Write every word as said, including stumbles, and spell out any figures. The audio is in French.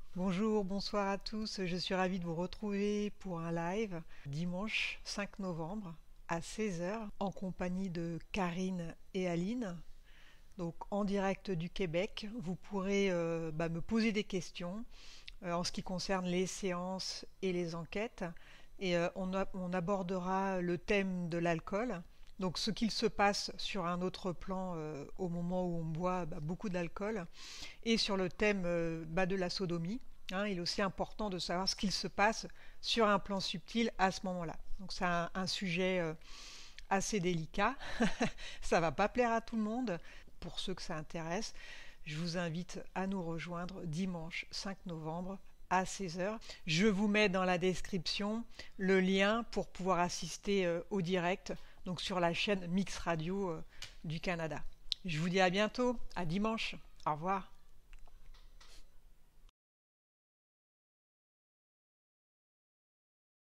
Bonjour, bonsoir à tous. Je suis ravie de vous retrouver pour un live dimanche cinq novembre à seize heures en compagnie de Karine et Aline. Donc en direct du Québec, vous pourrez euh, bah, me poser des questions euh, en ce qui concerne les séances et les enquêtes. Et euh, on, a- on abordera le thème de l'alcool. Donc ce qu'il se passe sur un autre plan euh, au moment où on boit bah, beaucoup d'alcool et sur le thème euh, bah, de la sodomie. Hein, il est aussi important de savoir ce qu'il se passe sur un plan subtil à ce moment-là. Donc c'est un, un sujet euh, assez délicat. Ça ne va pas plaire à tout le monde. Pour ceux que ça intéresse, je vous invite à nous rejoindre dimanche cinq novembre à seize heures. Je vous mets dans la description le lien pour pouvoir assister euh, au direct, donc sur la chaîne Mix Radio euh, du Canada. Je vous dis à bientôt, à dimanche. Au revoir.